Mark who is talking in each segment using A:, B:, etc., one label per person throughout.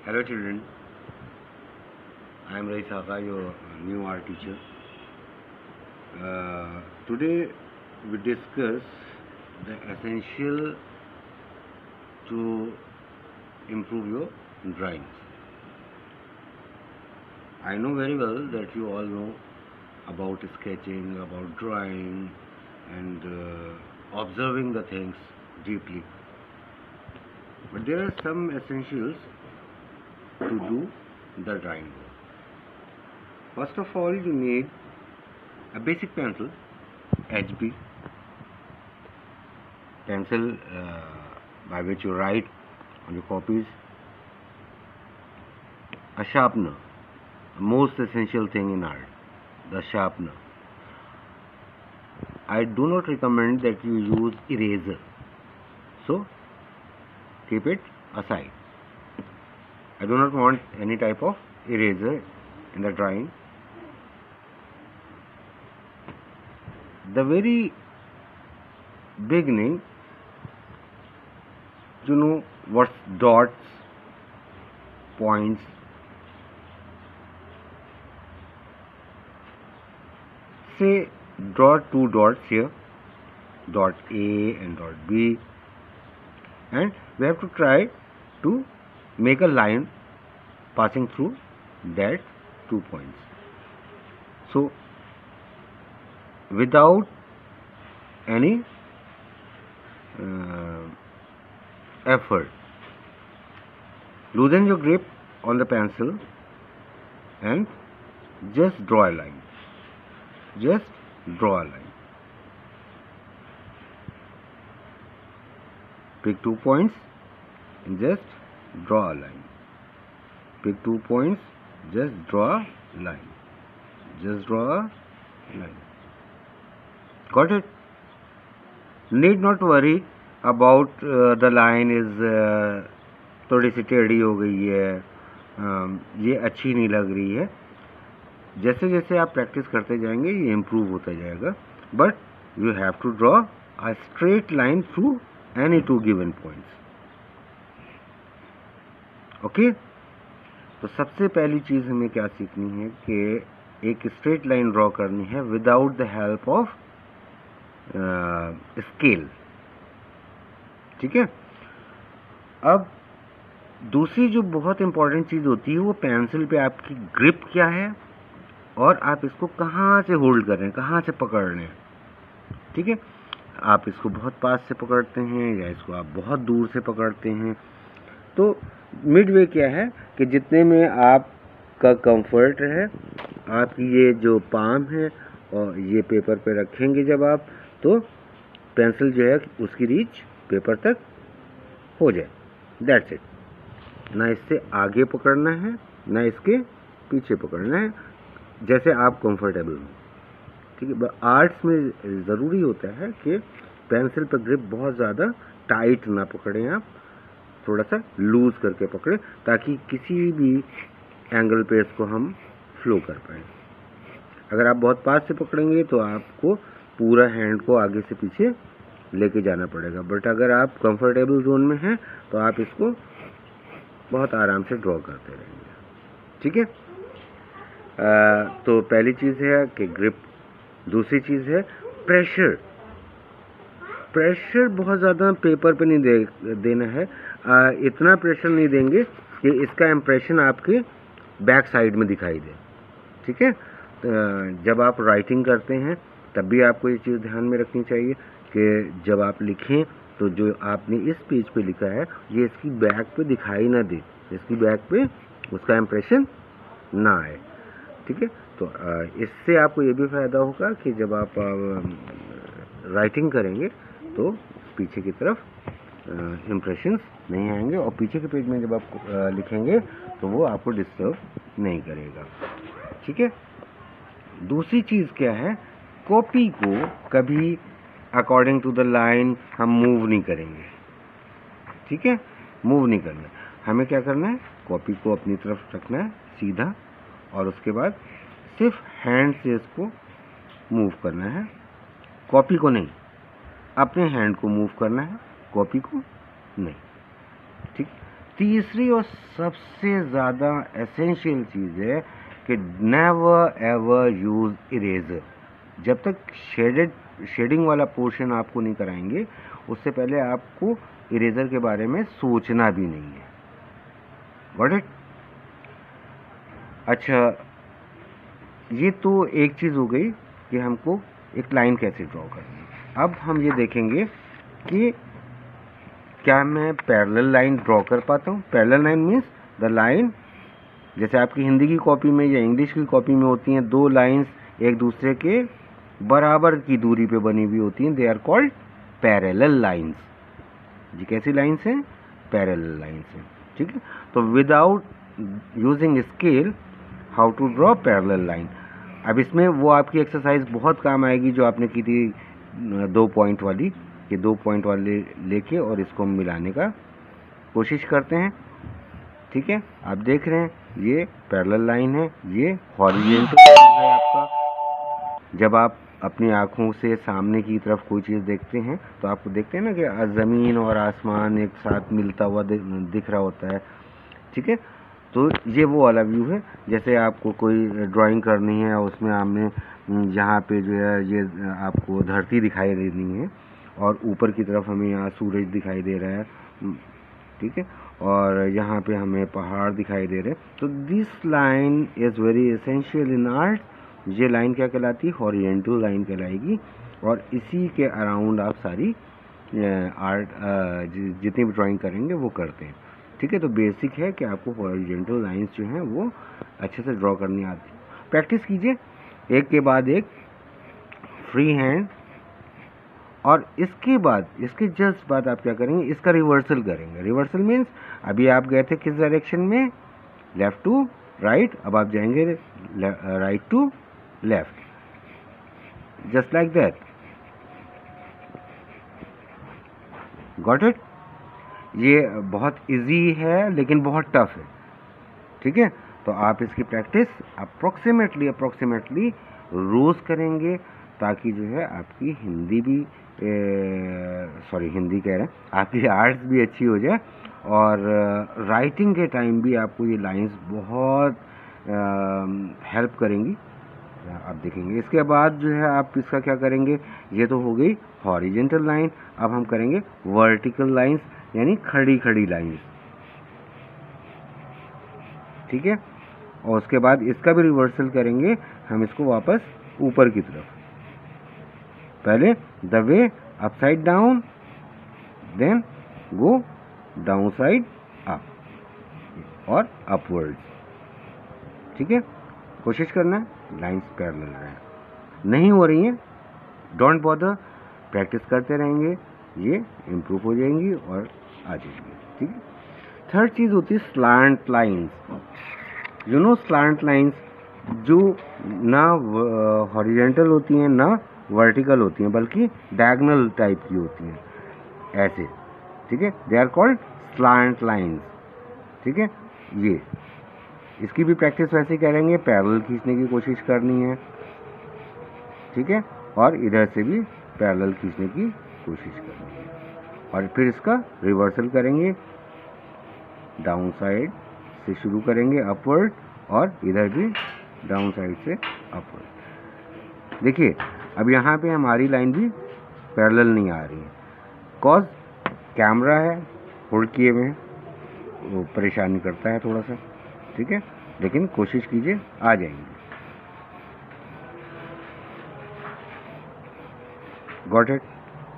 A: Hello children, I am Rai Saka, your new art teacher. Today we discuss the essential to improve your drawings. I know very well that you all know about sketching, about drawing and observing the things deeply. But there are some essentials to do the drawing. First of all, you need a basic pencil, HB, pencil by which you write on your copies, a sharpener, the most essential thing in art, the sharpener. I do not recommend that you use eraser, so keep it aside. I do not want any type of eraser in the drawing. The very beginning, you know what's dots, points. Say draw two dots here, dot A and dot B, and we have to try to make a line passing through that 2 points. So without any effort, loosen your grip on the pencil and just draw a line. Just draw a line. Pick 2 points and just draw a line. Pick 2 points, just draw a line. Just draw a line. Got it? Need not worry about the line is थोड़ी सी टेढ़ी हो गई है, ये अच्छी नहीं लग रही है. जैसे जैसे आप प्रैक्टिस करते जाएंगे ये इम्प्रूव होता जाएगा. But you have to draw a straight line through any two given points. Okay, तो सबसे पहली चीज हमें क्या सीखनी है कि एक स्ट्रेट लाइन ड्रॉ करनी है without the help of scale. ठीक है. अब दूसरी जो बहुत इंपॉर्टेंट चीज होती है वो पेंसिल पे आपकी ग्रिप क्या है और आप इसको कहाँ से होल्ड कर रहे हैं, कहाँ से पकड़ रहे हैं. ठीक है. आप इसको बहुत पास से पकड़ते हैं या इसको आप बहुत दूर से पकड़ते हैं. तो मिडवे क्या है कि जितने में आपका कंफर्ट है, आपकी ये जो पाम है और ये पेपर पे रखेंगे जब आप, तो पेंसिल जो है उसकी रीच पेपर तक हो जाए. That's it. ना इससे आगे पकड़ना है ना इसके पीछे पकड़ना है, जैसे आप कंफर्टेबल हो. ठीक है. आर्ट्स में ज़रूरी होता है कि पेंसिल पर ग्रिप बहुत ज़्यादा टाइट ना पकड़ें, आप थोड़ा सा लूज करके पकड़ें ताकि किसी भी एंगल पे इसको हम फ्लो कर पाएँ. अगर आप बहुत पास से पकड़ेंगे तो आपको पूरा हैंड को आगे से पीछे लेके जाना पड़ेगा. बट अगर आप कंफर्टेबल जोन में हैं तो आप इसको बहुत आराम से ड्रॉ करते रहेंगे. ठीक है. तो पहली चीज़ है कि ग्रिप. दूसरी चीज़ है प्रेशर. प्रेशर बहुत ज़्यादा पेपर पे नहीं देना है. इतना प्रेशर नहीं देंगे कि इसका इम्प्रेशन आपके बैक साइड में दिखाई दे. ठीक है. जब आप राइटिंग करते हैं तब भी आपको ये चीज़ ध्यान में रखनी चाहिए कि जब आप लिखें तो जो आपने इस पेज पे लिखा है ये इसकी बैक पे दिखाई ना दे, इसकी बैक पे उसका इम्प्रेशन ना आए. ठीक है. तो इससे आपको ये भी फ़ायदा होगा कि जब आप राइटिंग करेंगे तो पीछे की तरफ इम्प्रेशंस नहीं आएंगे और पीछे के पेज में जब आप लिखेंगे तो वो आपको डिस्टर्ब नहीं करेगा. ठीक है. दूसरी चीज़ क्या है, कॉपी को कभी अकॉर्डिंग टू द लाइन हम मूव नहीं करेंगे. ठीक है. मूव नहीं करना. हमें क्या करना है, कॉपी को अपनी तरफ रखना है सीधा और उसके बाद सिर्फ हैंड से इसको मूव करना है. कॉपी को नहीं, अपने हैंड को मूव करना है, कॉपी को नहीं. ठीक. तीसरी और सबसे ज़्यादा एसेंशियल चीज़ है कि नेवर एवर यूज़ इरेजर। जब तक शेडिंग वाला पोर्शन आपको नहीं कराएंगे उससे पहले आपको इरेजर के बारे में सोचना भी नहीं है। Got it? अच्छा, ये तो एक चीज़ हो गई कि हमको एक लाइन कैसे ड्रॉ करनी है। अब हम ये देखेंगे कि क्या मैं पैरेलल लाइन ड्रॉ कर पाता हूँ। Parallel line means the line, जैसे आपकी हिंदी की कॉपी में या इंग्लिश की कॉपी में होती हैं, दो लाइंस एक दूसरे के बराबर की दूरी पे बनी हुई होती हैं, they are called parallel lines. जी कैसी लाइंस हैं? पैरेलल लाइंस हैं। ठीक है, तो without using scale how to draw parallel line. अब इसमें वो आपकी एक्सरसाइज बहुत काम आएगी जो आपने की थी 2 पॉइंट वाली, कि 2 पॉइंट वाले लेके और इसको मिलाने का कोशिश करते हैं। ठीक है, आप देख रहे हैं ये पैरेलल लाइन है, ये हॉरिजॉन्टल लाइन है आपका। जब आप अपनी आँखों से सामने की तरफ कोई चीज़ देखते हैं तो आप देखते हैं ना कि ज़मीन और आसमान एक साथ मिलता हुआ दिख रहा होता है। ठीक है, तो ये वो वाला व्यू है। जैसे आपको कोई ड्राइंग करनी है, उसमें आपने यहाँ पे जो है ये आपको धरती दिखाई देनी है और ऊपर की तरफ हमें यहाँ सूरज दिखाई दे रहा है। ठीक है, और यहाँ पे हमें पहाड़ दिखाई दे रहे हैं। तो this line is very essential in art. ये लाइन क्या कहलाती है? हॉरिजॉन्टल लाइन कहलाएगी। और इसी के अराउंड आप सारी आर्ट जितनी भी ड्राइंग करेंगे वो करते हैं। ठीक है, तो बेसिक है कि आपको हॉरिजॉन्टल लाइंस जो हैं वो अच्छे से ड्रॉ करनी आती है। प्रैक्टिस कीजिए एक के बाद एक, फ्री हैंड। और इसके बाद, इसके जस्ट बाद आप क्या करेंगे? इसका रिवर्सल करेंगे। रिवर्सल मीन्स अभी आप गए थे किस डायरेक्शन में? Left to right. अब आप जाएंगे right to left, just like that. Got it? ये बहुत इजी है लेकिन बहुत टफ है। ठीक है, तो आप इसकी प्रैक्टिस अप्रोक्सीमेटली रोज करेंगे ताकि जो है आपकी हिंदी भी हिंदी कह रहे हैं, आपकी आर्ट्स भी अच्छी हो जाए और राइटिंग के टाइम भी आपको ये लाइंस बहुत हेल्प करेंगी। आप देखेंगे इसके बाद जो है आप इसका क्या करेंगे? ये तो हो गई हॉरिजॉन्टल लाइन। अब हम करेंगे वर्टिकल लाइंस, यानी खड़ी खड़ी लाइंस। ठीक है, और उसके बाद इसका भी रिवर्सल करेंगे हम, इसको वापस ऊपर की तरफ। पहले the way upside down, then go down side up और अपवर्ड्स। ठीक है, कोशिश करना है लाइंस पैरेलल रहे। नहीं हो रही हैं, डोंट बॉदर, प्रैक्टिस करते रहेंगे, ये इम्प्रूव हो जाएंगी और आ जाएंगी। ठीक है, थर्ड चीज़ होती है slant lines. You know slant lines जो ना हॉरिजॉन्टल होती हैं ना वर्टिकल होती हैं, बल्कि डायगोनल टाइप की होती हैं, ऐसे। ठीक है, they are called slant lines. ठीक है, ये इसकी भी प्रैक्टिस वैसे ही करेंगे, पैरेलल खींचने की कोशिश करनी है। ठीक है, और इधर से भी पैरेलल खींचने की कोशिश करनी है और फिर इसका रिवर्सल करेंगे। डाउन साइड से शुरू करेंगे अपवर्ड और इधर भी डाउन साइड से अपवर्ड। देखिए अब यहाँ पे हमारी लाइन भी पैरेलल नहीं आ रही है, कॉज कैमरा है, होल्ड किए हुए हैं, वो परेशानी करता है थोड़ा सा। ठीक है, लेकिन कोशिश कीजिए, आ जाएंगे। Got it?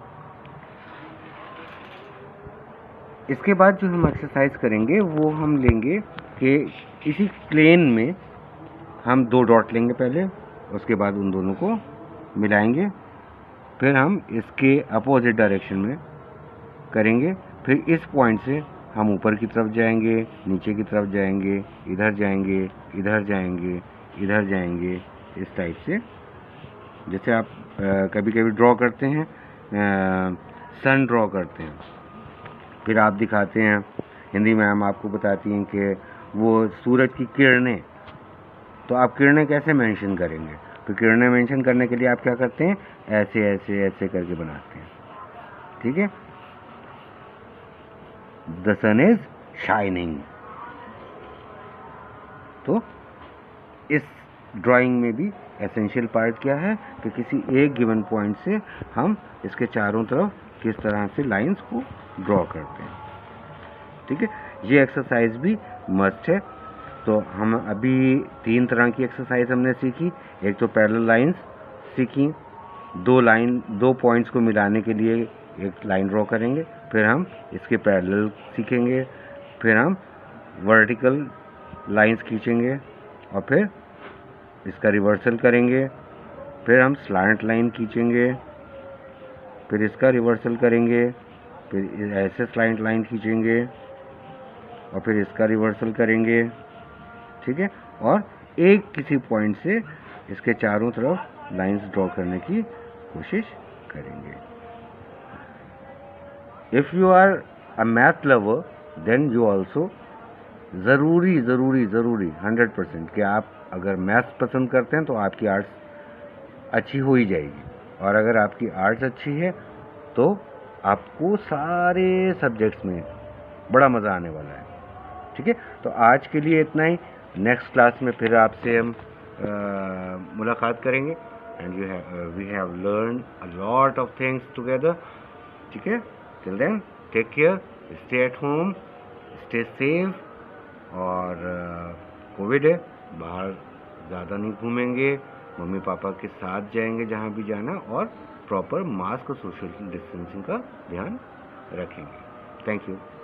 A: इसके बाद जो हम एक्सरसाइज करेंगे वो हम लेंगे कि इसी प्लेन में हम 2 डॉट लेंगे पहले, उसके बाद उन दोनों को मिलाएंगे, फिर हम इसके अपोजिट डायरेक्शन में करेंगे। फिर इस पॉइंट से हम ऊपर की तरफ जाएंगे, नीचे की तरफ जाएंगे, इधर जाएंगे, इधर जाएंगे, इधर जाएंगे, इस टाइप से। जैसे आप कभी कभी ड्रॉ करते हैं, सन ड्रॉ करते हैं, फिर आप दिखाते हैं, हिंदी में हम आपको बताती हैं कि वो सूरज की किरणें, तो आप किरणें कैसे मेंशन करेंगे? तो किरणें मेंशन करने के लिए आप क्या करते हैं? ऐसे ऐसे ऐसे करके बनाते हैं। ठीक है, द सन इज शाइनिंग। तो इस ड्राइंग में भी एसेंशियल पार्ट क्या है कि किसी एक गिवन पॉइंट से हम इसके चारों तरफ किस तरह से लाइंस को ड्रॉ करते हैं। ठीक है, ये एक्सरसाइज भी मस्ट है। तो हम अभी 3 तरह की एक्सरसाइज हमने सीखी। एक तो पैरेलल लाइंस सीखी, 2 पॉइंट्स को मिलाने के लिए एक लाइन ड्रॉ करेंगे, फिर हम इसके पैरेलल सीखेंगे, फिर हम वर्टिकल लाइंस खींचेंगे और फिर इसका रिवर्सल करेंगे, फिर हम स्लैंट लाइन खींचेंगे, फिर इसका रिवर्सल करेंगे, फिर ऐसे स्लैंट लाइन खींचेंगे और फिर इसका रिवर्सल करेंगे। ठीक है, और एक किसी पॉइंट से इसके चारों तरफ लाइंस ड्रॉ करने की कोशिश करेंगे। If you are a math lover then you also ज़रूरी 100% कि आप अगर मैथ्स पसंद करते हैं तो आपकी आर्ट्स अच्छी हो ही जाएगी, और अगर आपकी आर्ट्स अच्छी है तो आपको सारे सब्जेक्ट्स में बड़ा मज़ा आने वाला है। ठीक है, तो आज के लिए इतना ही। नेक्स्ट क्लास में फिर आपसे हम मुलाकात करेंगे, and we have learn a lot of things together. ठीक है, till then take care, stay at home, stay safe, और कोविड है, बाहर ज़्यादा नहीं घूमेंगे, मम्मी पापा के साथ जाएंगे जहाँ भी जाना, और प्रॉपर मास्क और सोशल डिस्टेंसिंग का ध्यान रखेंगे। Thank you.